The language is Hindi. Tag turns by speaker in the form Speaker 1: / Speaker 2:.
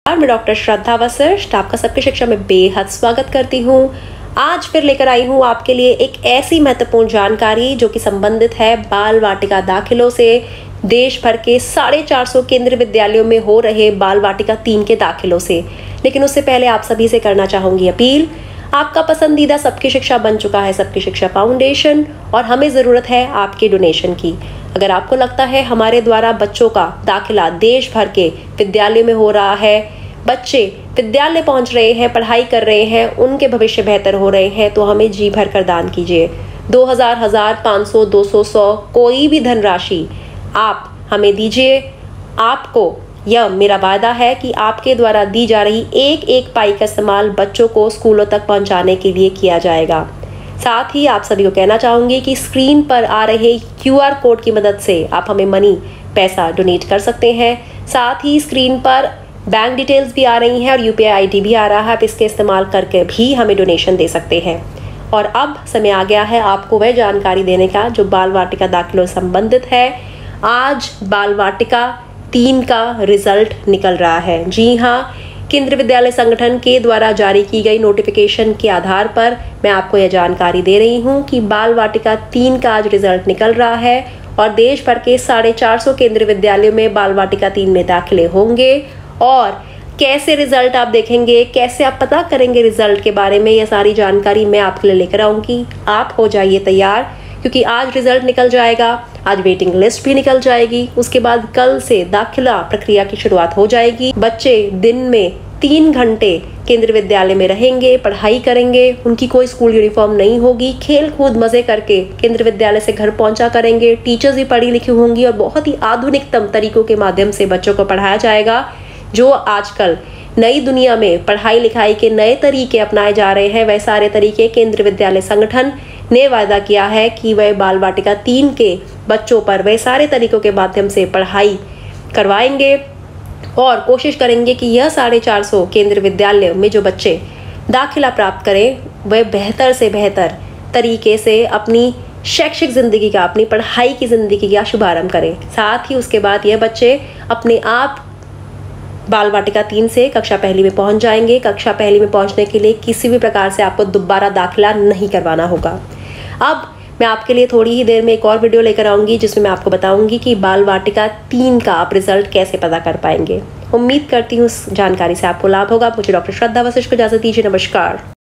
Speaker 1: मैं डॉक्टर श्रद्धा वशिष्ठ आपका सबकी शिक्षा में बेहद स्वागत करती हूँ। आज फिर लेकर आई हूँ आपके लिए एक ऐसी महत्वपूर्ण जानकारी जो कि संबंधित है बाल वाटिका दाखिलों से। देश भर के 450 केंद्रीय विद्यालयों में हो रहे बाल वाटिका 3 के दाखिलों से। लेकिन उससे पहले आप सभी से करना चाहूंगी अपील। आपका पसंदीदा सबकी शिक्षा बन चुका है सबकी शिक्षा फाउंडेशन और हमें ज़रूरत है आपके डोनेशन की। अगर आपको लगता है हमारे द्वारा बच्चों का दाखिला देश भर के विद्यालय में हो रहा है, बच्चे विद्यालय पहुंच रहे हैं, पढ़ाई कर रहे हैं, उनके भविष्य बेहतर हो रहे हैं, तो हमें जी भर कर दान कीजिए। 2000, 500, 200, 100 कोई भी धनराशि आप हमें दीजिए। आपको यह मेरा वादा है कि आपके द्वारा दी जा रही एक एक पाई का इस्तेमाल बच्चों को स्कूलों तक पहुंचाने के लिए किया जाएगा। साथ ही आप सभी को कहना चाहूँगी कि स्क्रीन पर आ रहे QR कोड की मदद से आप हमें पैसा डोनेट कर सकते हैं। साथ ही स्क्रीन पर बैंक डिटेल्स भी आ रही हैं और UPI ID भी आ रहा है। आप इसके इस्तेमाल करके भी हमें डोनेशन दे सकते हैं। और अब समय आ गया है आपको वह जानकारी देने का जो बाल वाटिका दाखिलों से संबंधित है। आज बाल वाटिका 3 का रिजल्ट निकल रहा है। जी हाँ, केंद्रीय विद्यालय संगठन के द्वारा जारी की गई नोटिफिकेशन के आधार पर मैं आपको यह जानकारी दे रही हूं कि बाल वाटिका 3 का आज रिजल्ट निकल रहा है और देश भर के 450 केंद्रीय विद्यालयों में बाल वाटिका 3 में दाखिले होंगे। और कैसे रिजल्ट आप देखेंगे, कैसे आप पता करेंगे रिजल्ट के बारे में, यह सारी जानकारी मैं आपके लिए लेकर आऊंगी। आप हो जाइए तैयार, क्योंकि आज रिजल्ट निकल जाएगा, आज वेटिंग लिस्ट भी निकल जाएगी। उसके बाद कल से दाखिला प्रक्रिया की शुरुआत हो जाएगी। बच्चे दिन में 3 घंटे केंद्रीय विद्यालय में रहेंगे, पढ़ाई करेंगे, उनकी कोई स्कूल यूनिफॉर्म नहीं होगी, खेल कूद मजे करके केंद्रीय विद्यालय से घर पहुंचा करेंगे। टीचर्स भी पढ़ी लिखी होंगी और बहुत ही आधुनिकतम तरीकों के माध्यम से बच्चों को पढ़ाया जाएगा। जो आजकल नई दुनिया में पढ़ाई लिखाई के नए तरीके अपनाए जा रहे हैं, वह सारे तरीके केंद्रीय विद्यालय संगठन ने वादा किया है कि वह बाल वाटिका 3 के बच्चों पर वह सारे तरीकों के माध्यम से पढ़ाई करवाएंगे और कोशिश करेंगे कि यह 450 केंद्रीय विद्यालयों में जो बच्चे दाखिला प्राप्त करें वह बेहतर से बेहतर तरीके से अपनी शैक्षिक ज़िंदगी का, अपनी पढ़ाई की ज़िंदगी का शुभारंभ करें। साथ ही उसके बाद यह बच्चे अपने आप बाल वाटिका 3 से कक्षा पहली में पहुंच जाएंगे। कक्षा पहली में पहुंचने के लिए किसी भी प्रकार से आपको दोबारा दाखिला नहीं करवाना होगा। अब मैं आपके लिए थोड़ी ही देर में एक और वीडियो लेकर आऊंगी जिसमें मैं आपको बताऊंगी कि बाल वाटिका 3 का आप रिजल्ट कैसे पता कर पाएंगे। उम्मीद करती हूँ इस जानकारी से आपको लाभ होगा। मुझे डॉक्टर श्रद्धा वशिष्ठ को इजाजत दीजिए। नमस्कार।